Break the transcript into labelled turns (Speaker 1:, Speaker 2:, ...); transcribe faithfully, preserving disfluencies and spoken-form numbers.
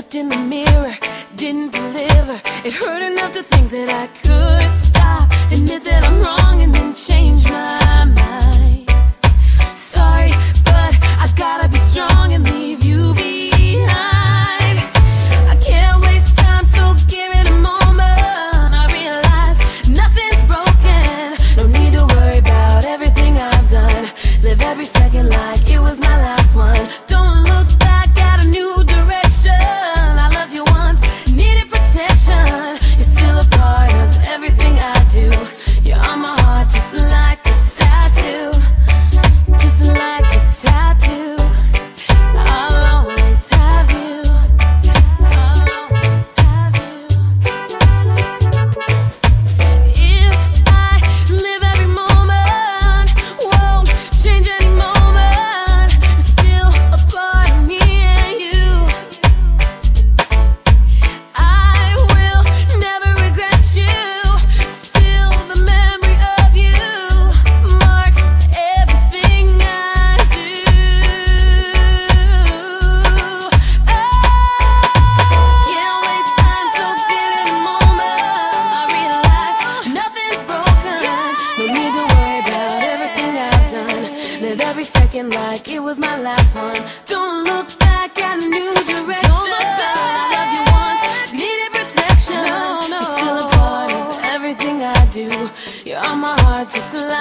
Speaker 1: looked in the mirror, didn't deliver. It hurt enough to think that I could stop, admit that I'm wrong, and then change my mind. Sorry, but I gotta be strong and leave you behind. I can't waste time, so give it a moment. I realize nothing's broken. No need to worry about everything I've done. Live every second like it was my last one. Don't look back, got a new direction. I loved you once, needed protection. You're still a part of everything I do. You're on my heart just like a tattoo, just like a tattoo. I'll always have you, I'll always have you. If I live every moment, won't change any moment, you're still a part of me and you. I will never regret you, still the memory of you marks everything I do. Can't waste time, so give it a moment. I realize nothing's broken. No need to worry about everything I've done. Live every second like it was my last one. Don't look back, got a new direction. Don't look back. I loved you once, needed protection. You're still a part of everything I do. You're on my heart just like